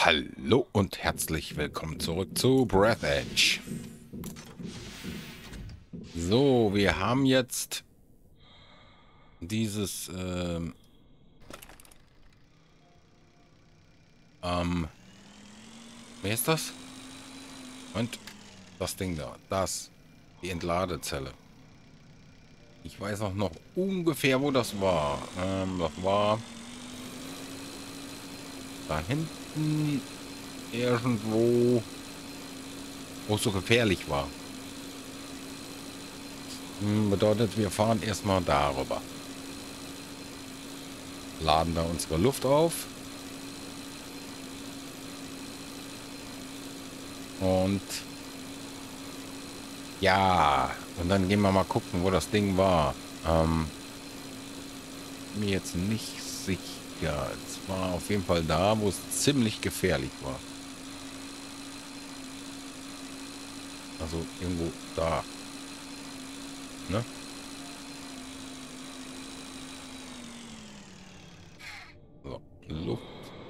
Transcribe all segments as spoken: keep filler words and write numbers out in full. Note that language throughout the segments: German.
Hallo und herzlich willkommen zurück zu Breath Edge. So, wir haben jetzt dieses ähm, ähm, wer ist das? Und das Ding da, das, die Entladezelle. Ich weiß auch noch ungefähr, wo das war. Ähm, das war da hinten irgendwo, wo es so gefährlich war. Hm, bedeutet, wir fahren erstmal darüber. Laden da unsere Luft auf. Und ja, und dann gehen wir mal gucken, wo das Ding war. Ähm, mir jetzt nicht sicher. Es war auf jeden Fall da, wo es ziemlich gefährlich war. Also irgendwo da. Ne? So, Luft.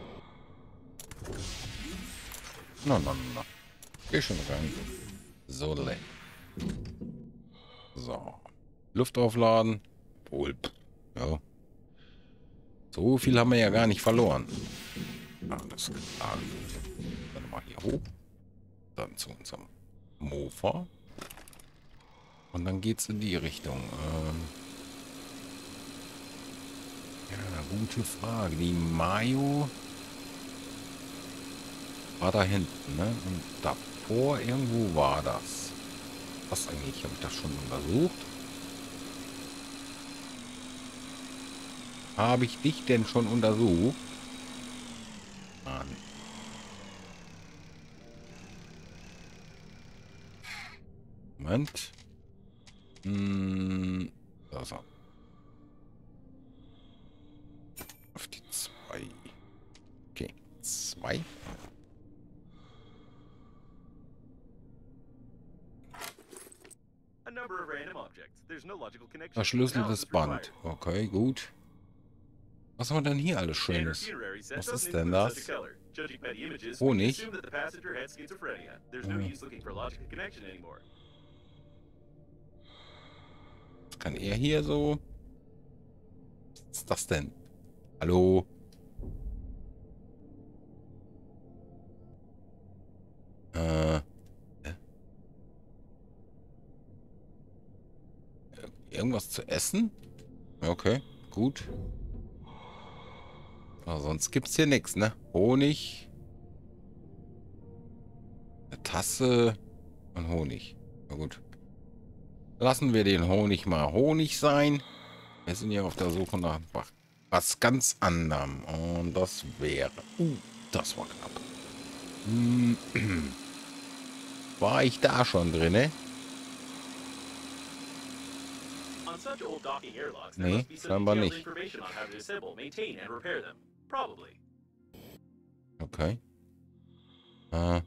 Na, na, na. Geh schon rein. So, le. So. Luft aufladen. Pulp. Ja. So viel haben wir ja gar nicht verloren. Alles klar. Dann mal hier hoch. Dann zu unserem Mofa. Und dann geht's in die Richtung. Ähm ja, gute Frage. Die Mayo war da hinten, ne? Und davor irgendwo war das. Was eigentlich? Habe ich das schon untersucht? Habe ich dich denn schon untersucht? Mann. Moment. Hm, also. Auf die zwei. Okay. Zwei. Verschlüsseltes Band. Okay, gut. Was haben wir denn hier alles Schönes? Was ist denn das? Honig? Hm. Was kann er hier so? Was ist das denn? Hallo? Äh, irgendwas zu essen? Okay, gut. Aber sonst gibt es hier nichts, ne? Honig, eine Tasse und Honig. Na gut. Lassen wir den Honig mal Honig sein. Wir sind ja auf der Suche nach was ganz anderem. Und das wäre... Uh, das war knapp. Hm, war ich da schon drinne? Nee, scheinbar nicht. Okay. Äh,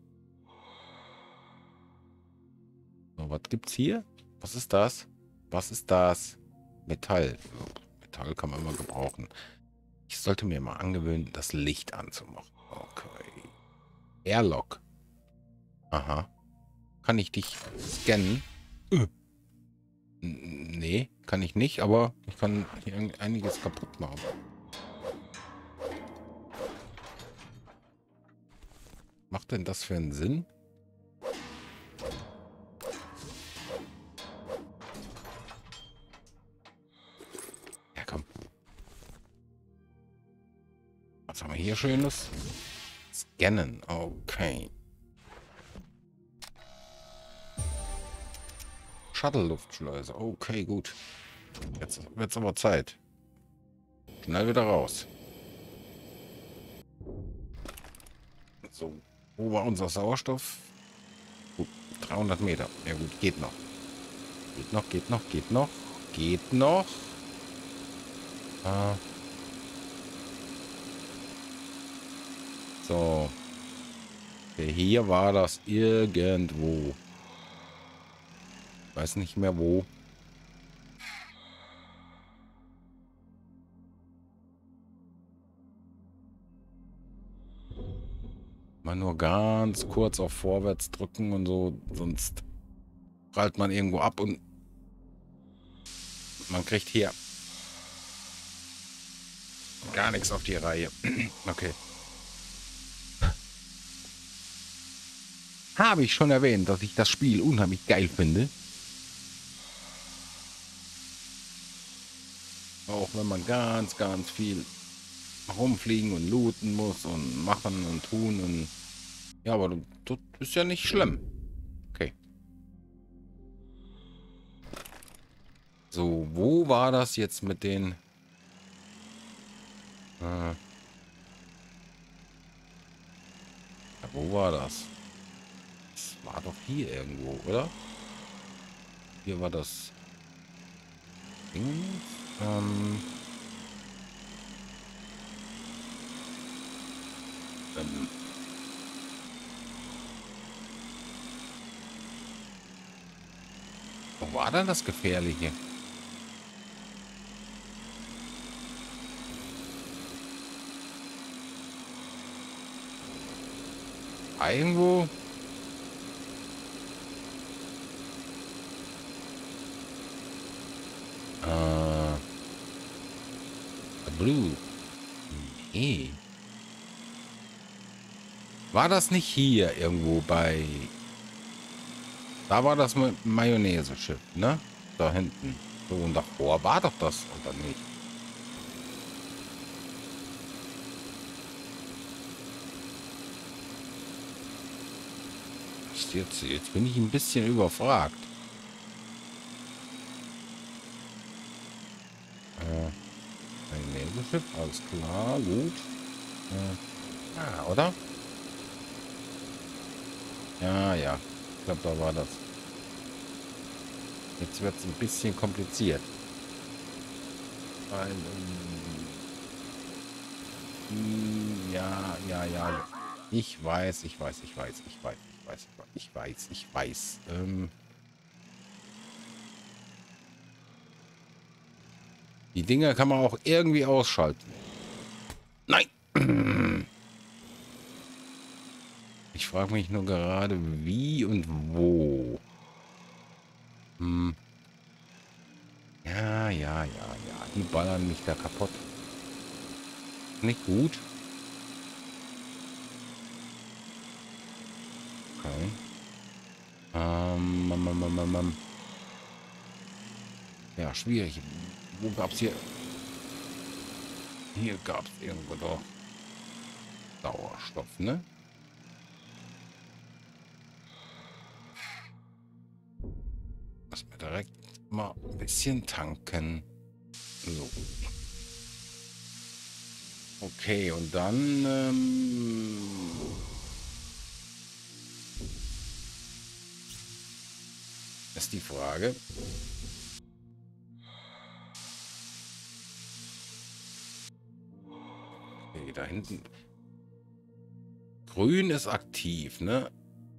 so, was gibt's hier? Was ist das? Was ist das? Metall. Metall kann man immer gebrauchen. Ich sollte mir mal angewöhnen, das Licht anzumachen. Okay. Airlock. Aha. Kann ich dich scannen? Äh. Nee, kann ich nicht, aber ich kann hier einiges kaputt machen. Macht denn das für einen Sinn? Ja, komm. Was haben wir hier Schönes? Scannen. Okay. Shuttle-Luftschleuse. Okay, gut. Jetzt wird es aber Zeit. Schnell wieder raus. So. Wo war unser Sauerstoff? Gut, dreihundert Meter. Ja gut, geht noch. Geht noch, geht noch, geht noch. Geht noch. Ah. So. Okay, hier war das irgendwo. Weiß nicht mehr wo. Mal nur ganz kurz auf Vorwärts drücken und so, sonst prallt man irgendwo ab und man kriegt hier gar nichts auf die Reihe. Okay. Habe ich schon erwähnt, dass ich das Spiel unheimlich geil finde. Auch wenn man ganz, ganz viel rumfliegen und looten muss und machen und tun und ja, aber das ist ja nicht schlimm. Okay. So, wo war das jetzt mit den äh, ja, wo war das? Das war doch hier irgendwo, oder? Hier war das Ding. Ähm, ähm, wo war denn das Gefährliche? Irgendwo? Äh, Blue. Nee. War das nicht hier irgendwo bei... Da war das Ma- Mayonnaise-Schiff, ne? Da hinten. So, und davor war doch das, oder nicht? Jetzt, jetzt bin ich ein bisschen überfragt. Äh, Mayonnaise-Schiff, alles klar, gut. Äh, ah, oder? Ja, ja. Ich glaube, da war das. Jetzt wird es ein bisschen kompliziert. Weil, ähm, ja, ja, ja. Ich weiß, ich weiß, ich weiß, ich weiß, ich weiß, ich weiß, ich weiß. Ähm, die Dinger kann man auch irgendwie ausschalten. Nein! Ich frage mich nur gerade, wie und wo. Hm. Ja, ja, ja, ja. Die ballern mich da kaputt. Nicht gut. Okay. Ähm, ähm, ähm, ähm, ähm. Ja, schwierig. Wo gab's hier? Hier gab's irgendwo doch Sauerstoff, ne? Lass mir direkt mal ein bisschen tanken. So. Okay, und dann ähm, ist die Frage. Okay, da hinten. Grün ist aktiv, ne?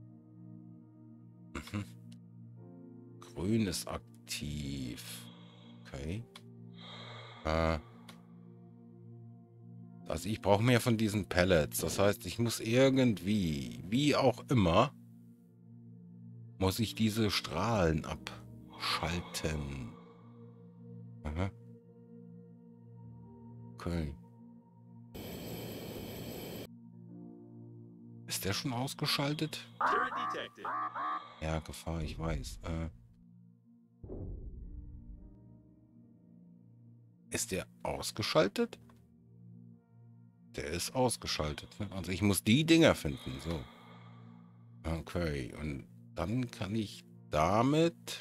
Mhm. Grün ist aktiv. Okay. Äh, also ich brauche mehr von diesen Pellets. Das heißt, ich muss irgendwie, wie auch immer, muss ich diese Strahlen abschalten. Aha. Okay. Ist der schon ausgeschaltet? Ja, Gefahr, ich weiß. Äh, ist der ausgeschaltet? Der ist ausgeschaltet. Ne? Also ich muss die Dinger finden. So. Okay. Und dann kann ich damit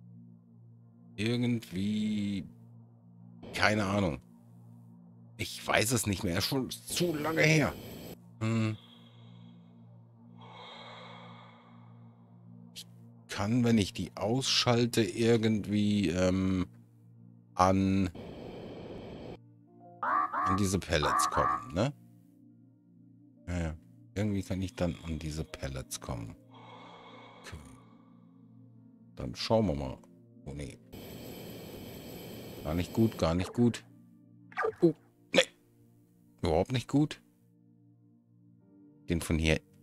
irgendwie... Keine Ahnung. Ich weiß es nicht mehr. Ist schon zu lange her. Hm. Kann, wenn ich die ausschalte, irgendwie ähm, an, an diese Pellets kommen, ne? Ja, ja. Irgendwie kann ich dann an diese Pellets kommen. Okay. Dann schauen wir mal. Oh, nee. Gar nicht gut, gar nicht gut. Oh, nee. Überhaupt nicht gut. Den von hier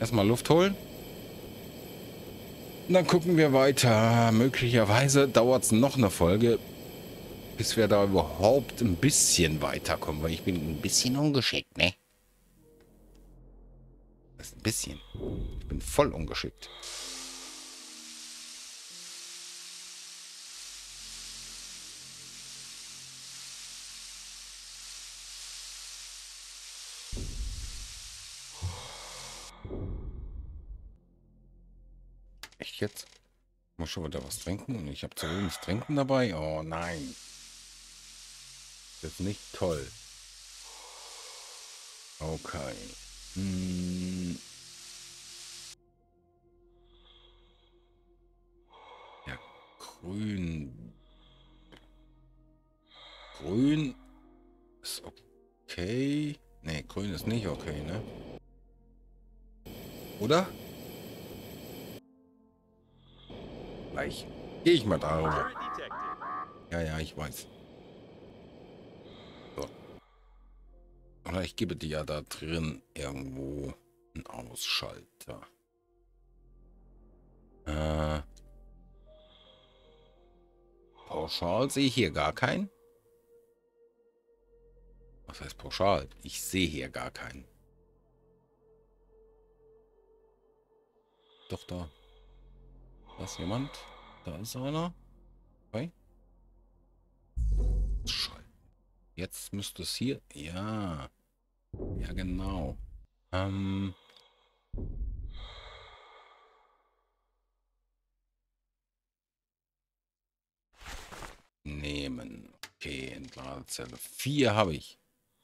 Erstmal Luft holen. Und dann gucken wir weiter. Möglicherweise dauert es noch eine Folge, bis wir da überhaupt ein bisschen weiterkommen, weil ich bin ein bisschen ungeschickt, ne? Das ist ein bisschen. Ich bin voll ungeschickt. Echt jetzt? Ich muss schon wieder was trinken und ich habe zu wenig Trinken dabei. Oh nein. Das ist nicht toll. Okay. Hm. Ja, grün. Grün ist okay. Ne, grün ist nicht okay, ne? Oder? Gleich. Gehe ich mal darüber. Ja, ja, ich weiß. So. Oder ich gebe dir ja da drin irgendwo einen Ausschalter. Äh, pauschal sehe ich hier gar keinen. Was heißt pauschal? Ich sehe hier gar keinen. Doch, da. Da ist jemand. Da ist einer. Okay. Scheiße. Jetzt müsste es hier. Ja. Ja, genau. Ähm. Nehmen. Okay, Entladezelle. Vier habe ich.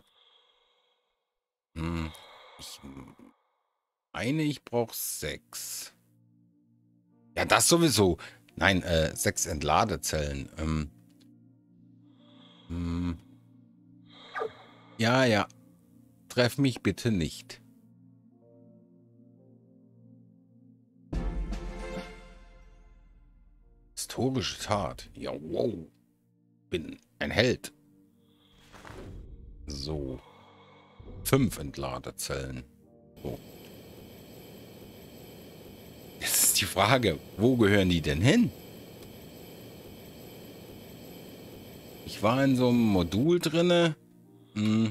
Hm. Ich eine, ich brauche sechs. Ja, das sowieso. Nein, äh, sechs Entladezellen. Ähm. Hm. Ja, ja. Treff mich bitte nicht. Historische Tat. Ja, wow. Bin ein Held. So. Fünf Entladezellen. So. Jetzt ist die Frage, wo gehören die denn hin? Ich war in so einem Modul drinne. Hm.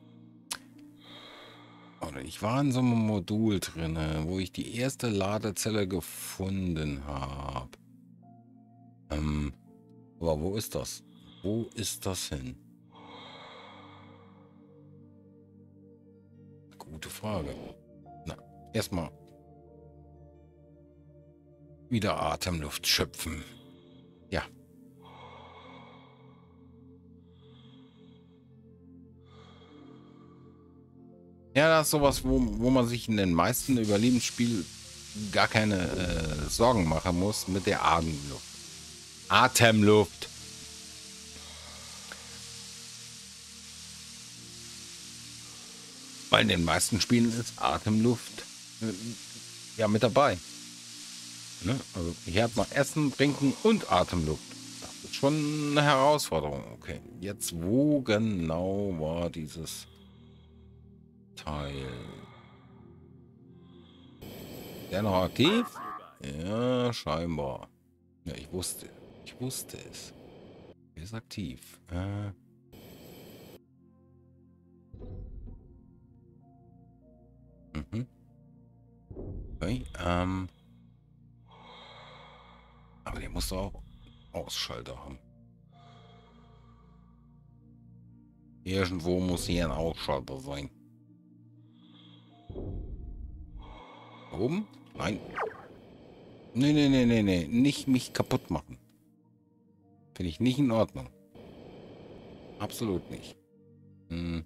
Oder ich war in so einem Modul drinne, wo ich die erste Ladezelle gefunden habe. Ähm. Aber wo ist das? Wo ist das hin? Gute Frage. Na, erstmal wieder Atemluft schöpfen. Ja. Ja, das ist sowas, wo, wo man sich in den meisten Überlebensspielen gar keine äh, Sorgen machen muss mit der Atemluft. Atemluft. Weil in den meisten Spielen ist Atemluft äh, ja mit dabei. Ne? Also hier hat man Essen, Trinken und Atemluft. Das ist schon eine Herausforderung. Okay, jetzt wo genau war dieses Teil? Der noch aktiv? Ja, scheinbar. Ja, ich wusste. Ich wusste es. Er ist aktiv. Äh. Mhm. Okay, ähm. Aber der muss doch auch Ausschalter haben. Irgendwo muss hier ein Ausschalter sein. Oben? Nein. Nee, nee, nee, nee, nee. Nicht mich kaputt machen. Finde ich nicht in Ordnung. Absolut nicht. Hm.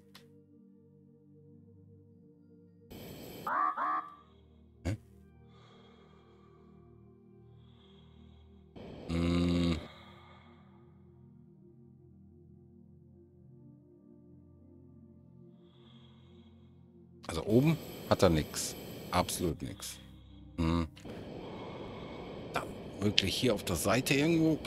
Hä? Hm. Also oben hat er nichts. Absolut nichts. Hm. Da wirklich hier auf der Seite irgendwo.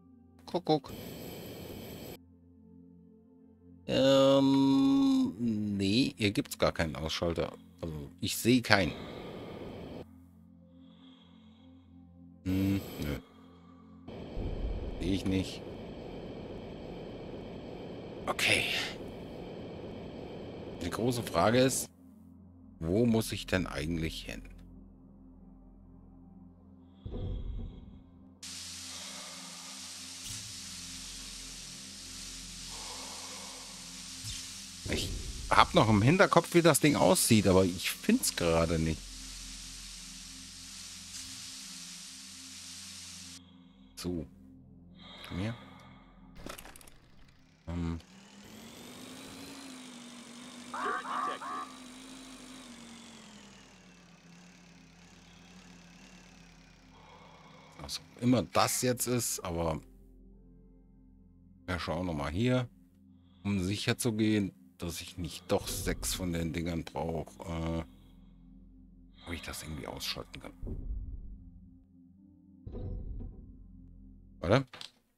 Guck, guck. Ähm, Nee, hier gibt es gar keinen Ausschalter. Also, ich sehe keinen. Hm, nö. Sehe ich nicht. Okay. Die große Frage ist, wo muss ich denn eigentlich hin? Ich habe noch im Hinterkopf, wie das Ding aussieht, aber ich finde es gerade nicht. So. Komm her. Ähm. Was auch immer das jetzt ist, aber wir schauen noch mal hier, um sicher zu gehen, dass ich nicht doch sechs von den Dingern brauche, äh, ob ich das irgendwie ausschalten kann. Warte.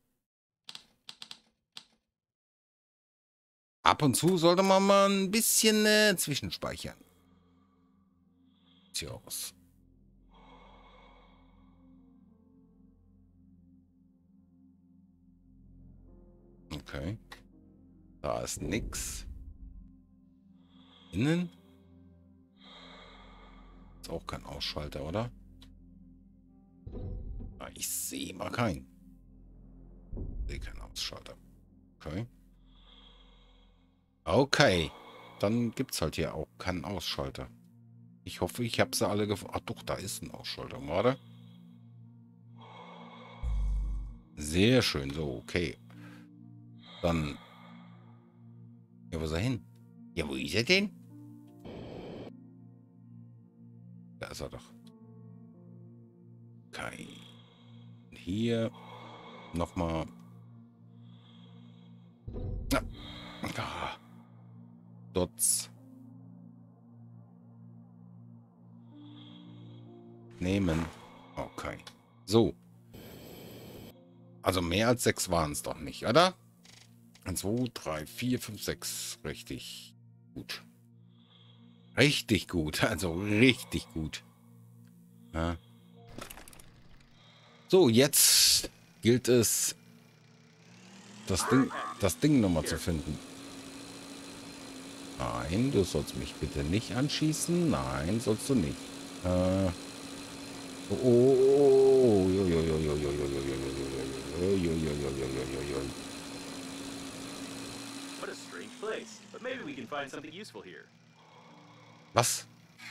Ab und zu sollte man mal ein bisschen äh, zwischenspeichern. Tja, was? Okay. Da ist nix. Innen? Ist auch kein Ausschalter, oder? Ah, ich sehe mal keinen. Ich sehe keinen Ausschalter. Okay. Okay. Dann gibt es halt hier auch keinen Ausschalter. Ich hoffe, ich habe sie alle gefunden. Ach doch, da ist ein Ausschalter. Warte. Sehr schön. So, okay. Dann. Ja, wo ist er hin? Ja, wo ist er denn? Da ist er doch. Okay. Hier nochmal. Ah. Ah. Dots. Nehmen. Okay. So. Also mehr als sechs waren es doch nicht, oder? eins, zwei, drei, vier, fünf, sechs. Richtig gut. Richtig gut. Also richtig gut. Ja. So, jetzt gilt es, das Ding, das Ding nochmal zu finden. Nein, du sollst mich bitte nicht anschießen. Nein, sollst du nicht. Äh. Oh, oh, oh, jo, jo, jo, jo, jo, jo, jo, jo, jo, jo, jo, jo, jo, jo, jo. What a strange place, but maybe we can find something useful here. Was?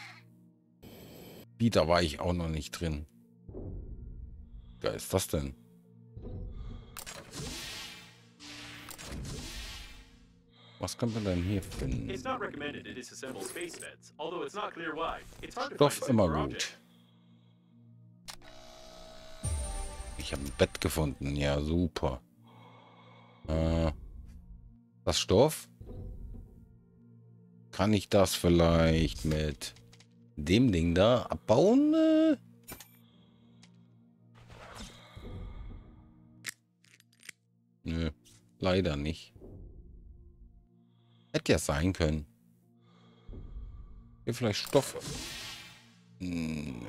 Wie, da war ich auch noch nicht drin. Wie geil ist das denn? Was kann man denn hier finden? It's not recommended to disassemble space beds, although it's not clear why. It's hard to Stoff find a immer similar gut. object. Ich habe ein Bett gefunden. Ja, super. Äh, das Stoff? Kann ich das vielleicht mit dem Ding da abbauen? Äh? Nö, leider nicht. Hätte ja sein können. Hier vielleicht Stoffe. Hm.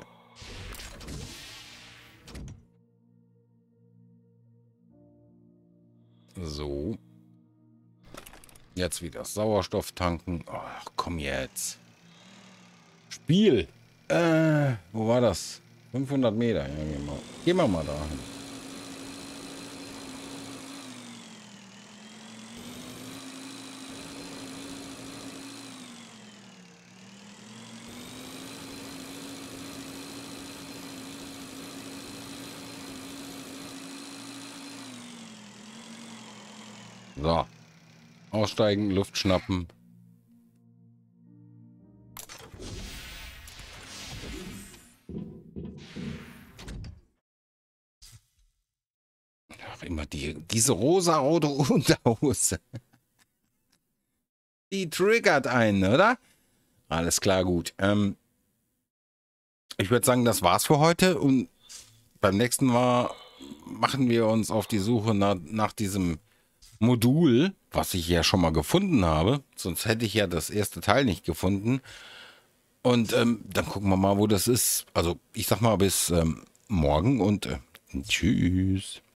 So. Jetzt wieder Sauerstoff tanken. Ach, komm jetzt. Spiel. Äh, wo war das? fünfhundert Meter. Ja, gehen wir, gehen wir mal dahin. So. Aussteigen, Luft schnappen. Ach, immer die, diese rosa rote Unterhose. Die triggert einen, oder? Alles klar, gut. Ähm, ich würde sagen, das war's für heute. Und beim nächsten Mal machen wir uns auf die Suche nach, nach diesem Modul, was ich ja schon mal gefunden habe. Sonst hätte ich ja das erste Teil nicht gefunden. Und ähm, dann gucken wir mal, wo das ist. Also ich sag mal bis ähm, morgen und äh, tschüss.